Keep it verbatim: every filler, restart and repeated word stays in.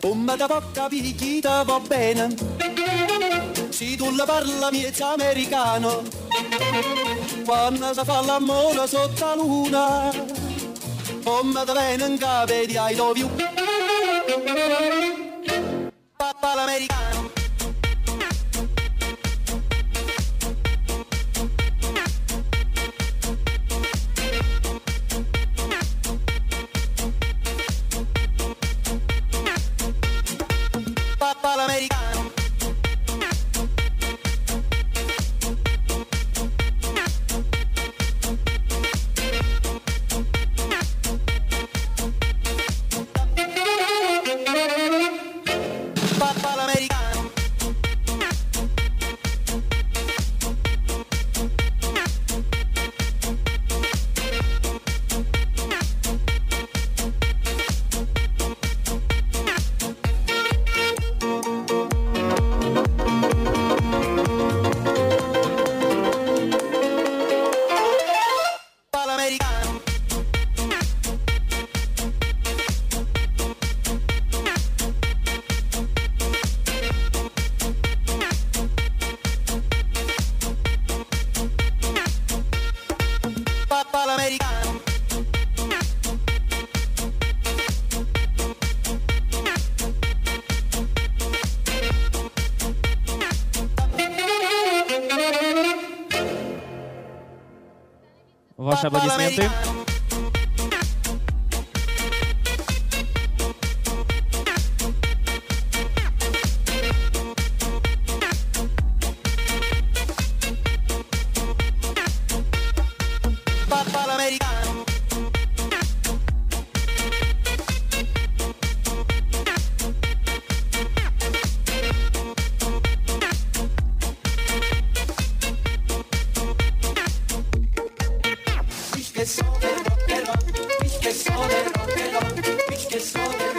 Come da poca picchita va bene, se tu la parla miezza americano, quando si fa l'amore sotto la luna, come da bene in capo di I love you. Papà l'americano. Papà l'americano. Papà l'americano. Papà l'americano. Ваши аплодисменты. Papà l'americano. Ich che so del rock and roll, ich che so del rock and roll, ich che so del